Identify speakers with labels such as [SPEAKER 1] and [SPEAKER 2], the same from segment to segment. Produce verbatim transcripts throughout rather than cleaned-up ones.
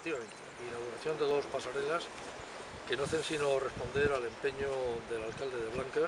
[SPEAKER 1] efectivamente, inauguración de dos pasarelas que no hacen sino responder al empeño del alcalde de Blanca,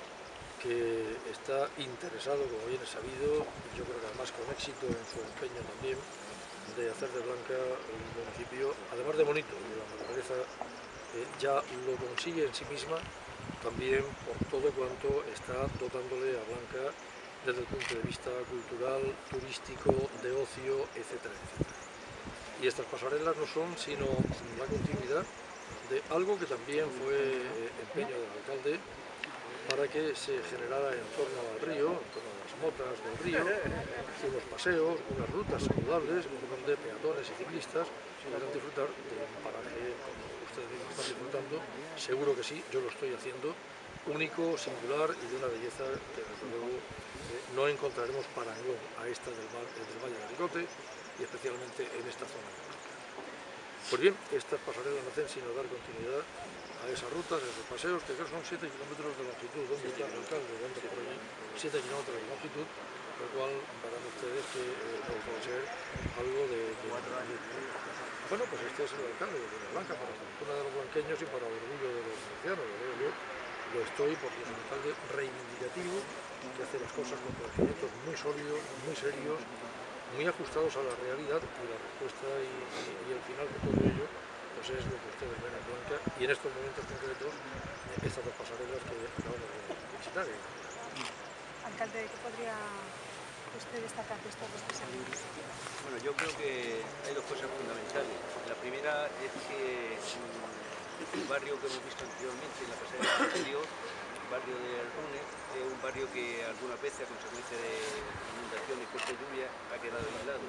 [SPEAKER 1] que está interesado, como bien es sabido, y yo creo que además con éxito en su empeño también, de hacer de Blanca un municipio, además de bonito, y la naturaleza eh, ya lo consigue en sí misma, también por todo cuanto está dotándole a Blanca desde el punto de vista cultural, turístico, de ocio, etcétera, etcétera. Y estas pasarelas no son sino la continuidad de algo que también fue eh, empeño del alcalde para que se generara en torno al río, en torno a las motas del río, unos paseos, unas rutas saludables donde peatones y ciclistas puedan disfrutar de un paraje como ustedes mismos están disfrutando, seguro que sí, yo lo estoy haciendo, único, singular y de una belleza que desde luego eh, no encontraremos parangón a esta del, val, del Valle de Ricote y especialmente en esta zona de Blanca. Pues bien, estas pasarelas no hacen sino dar continuidad a esas rutas, a esos paseos, que creo son siete kilómetros de longitud. ¿Dónde está el alcalde? ¿Dónde por allí? siete kilómetros de longitud, lo cual verán ustedes que eh, no puede ser algo de, de... Bueno, pues este es el alcalde de Blanca, para la fortuna de los blanqueños y para el orgullo de los murcianos. Yo lo estoy porque es un alcalde reivindicativo, que hace las cosas con conocimientos muy sólidos, muy serios, muy ajustados a la realidad, y la respuesta y, y, y el final de todo ello pues es lo que ustedes ven en Blanca, y en estos momentos concretos estas dos pasarelas que acabamos de visitar.
[SPEAKER 2] Alcalde, ¿qué podría usted destacar de estos dos pasarelas?
[SPEAKER 3] Bueno, yo creo que hay dos cosas fundamentales. La primera es que el barrio que hemos visto anteriormente en la pasarela anterior, el barrio de Rune, es un barrio que algunas veces a consecuencia de inundaciones y fuertes lluvias ha quedado aislado.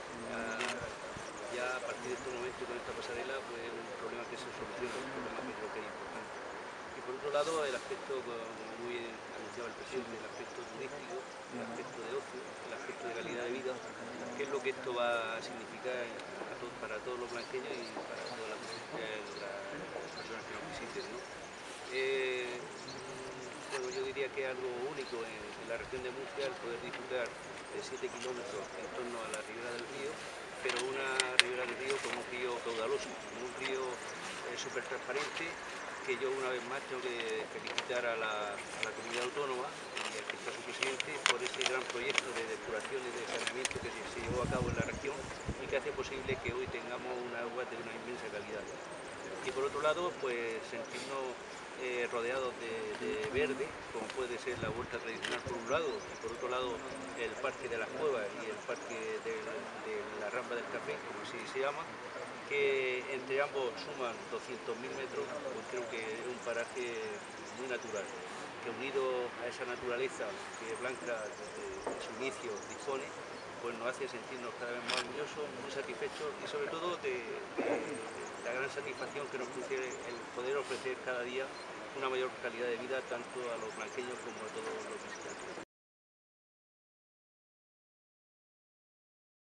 [SPEAKER 3] Ya a partir de este momento con esta pasarela pues es un problema que se soluciona, un problema que creo que es importante. Y por otro lado el aspecto, como muy anunciaba el presidente, el aspecto turístico, el aspecto de ocio, el aspecto de calidad de vida, qué es lo que esto va a significar a todo, para todos los blanqueños y para todas las, eh, las personas que nos visiten, ¿no? Eh, bueno, yo diría que es algo único en, en la región de Murcia el poder disfrutar de siete kilómetros en torno a la ribera del río, pero una ribera del río como un río caudaloso, como un río eh, súper transparente, que yo una vez más tengo que felicitar a la, a la comunidad autónoma y al que está su presidente por ese gran proyecto de depuración y de saneamiento que se llevó a cabo en la región y que hace posible que hoy tengamos una agua de una inmensa calidad. Y por otro lado, pues sentirnos eh, rodeados de, de verde, como puede ser la huerta tradicional por un lado, y por otro lado el Parque de las Cuevas y el Parque de, de la Rambla del Café, como así se llama, que entre ambos suman doscientos mil metros, pues creo que es un paraje muy natural, que unido a esa naturaleza que Blanca desde su inicio dispone, pues nos hace sentirnos cada vez más orgullosos, muy satisfechos y sobre todo de, de la gran satisfacción que nos produce el poder ofrecer cada día una mayor calidad de vida tanto a los blanqueños como a todos los visitantes.